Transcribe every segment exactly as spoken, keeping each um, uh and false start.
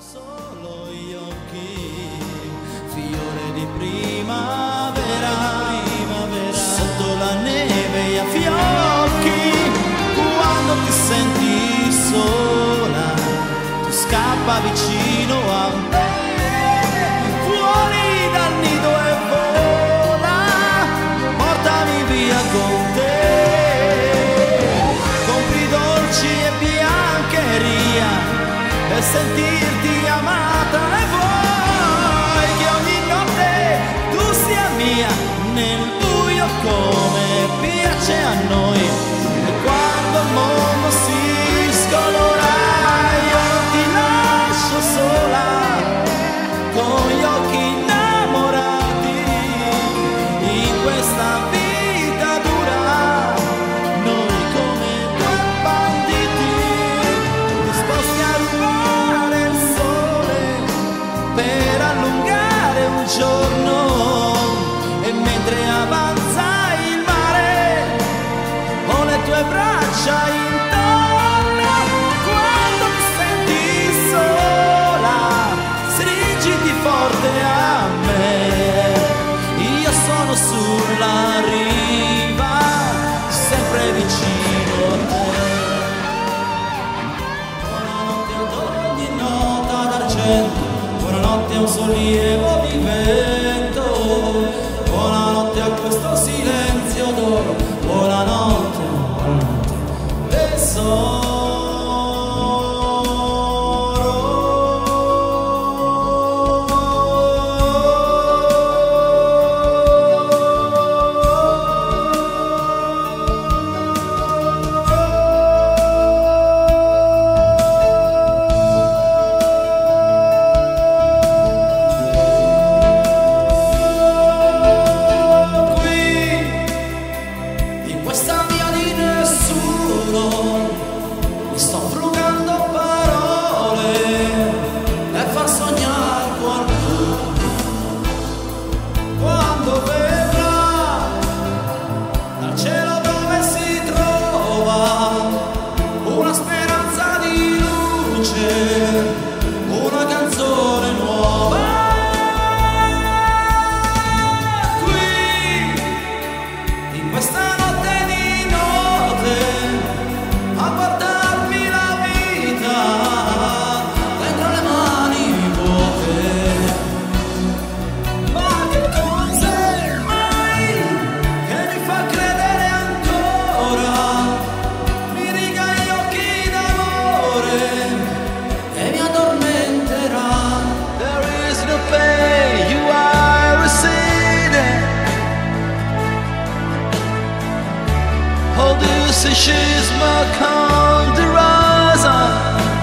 solo gli occhi, fiore di primavera, primavera, sotto la neve a fiocchi, quando ti senti sola, tu scappa vicino a me, fuori dal nido e vola, portami via con te, compri dolci e biancheria, per sentirti amata e vuoi che ogni notte tu sia mia nel buio come piace a noi, e quando il mondo si scolora io ti lascio sola con gli occhi innamorati in questa vita dura, noi come due banditi disposti a rubare il sole per allungare un giorno, e mentre avanza il mare ho le tue braccia intorno, quando ti senti sola stringiti forte a me, io sono sulla riva sempre vicino a te. Buonanotte ad ogni nota d'argento, buonanotte a un sollievo di vento, buonanotte a questo silenzio d'oro, buonanotte, buonanotte, tesoro. Questa via di nessuno mi sto frugando parole per far sognare qualcuno, quando verrà dal cielo dove si trova una speranza di luce, una canzone nuova. Qui in questa se scisma come the horizon,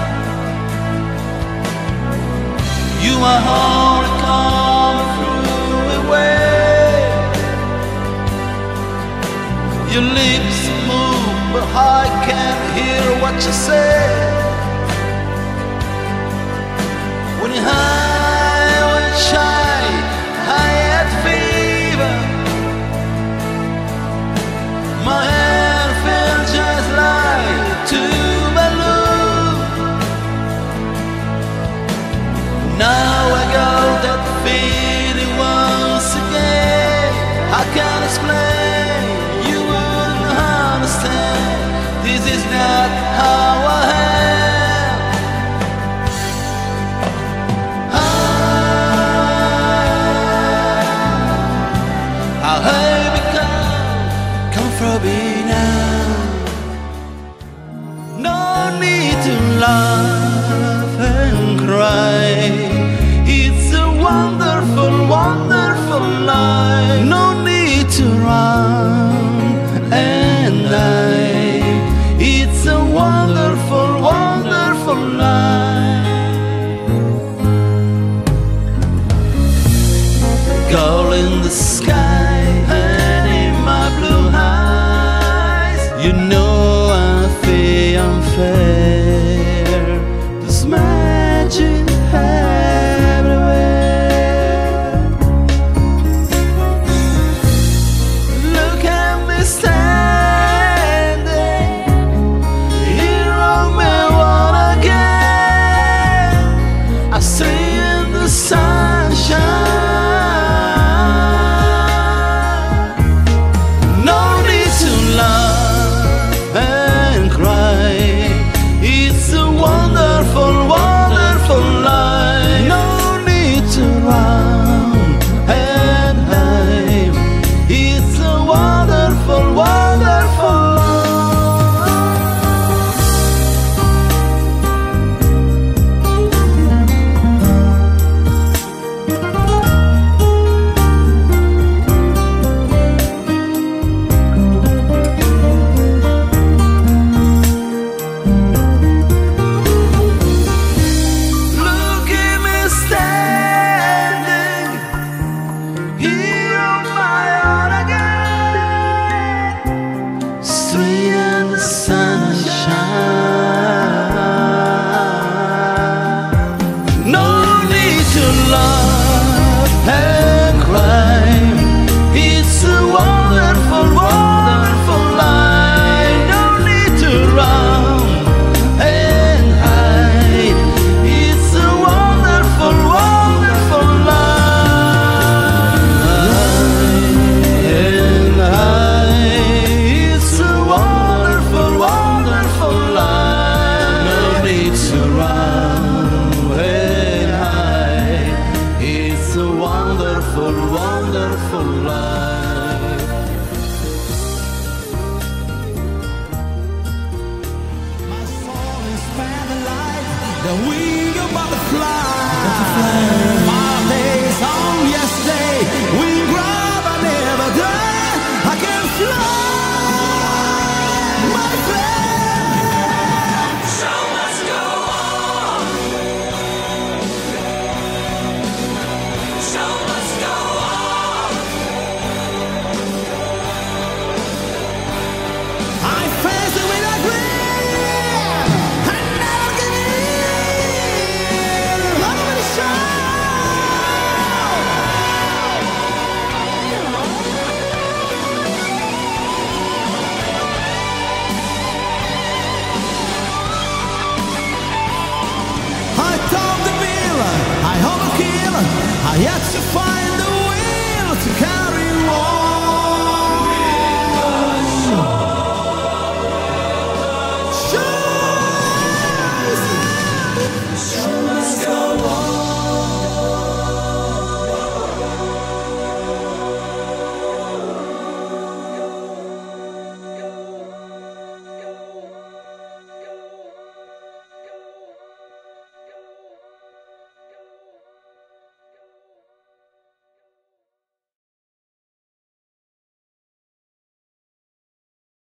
you are only coming through a way. Your lips move, but I can't hear what you say. When you're high, when you're shy, I had fever. My hand felt just like to balloon. Now I got that feeling once again. I can't explain, you wouldn't understand. This is not how I am. I, how have become, come from me now. No need to laugh and cry. It's a wonderful, wonderful life. No need to run and hide. It's a wonderful, wonderful life. Gold in the sky and in my blue eyes, you know I feel unfair. There's magic everywhere. Look at me standing here on my wall again. I being a butterfly. Five days on yesterday, wing grab, I never die. I can fly, my friend. Show must go on. Show must go on. I face it with a grin. I never give in. Love the show. I told the bill, I overkill, I had to find the will to carry on. Show, show must go on.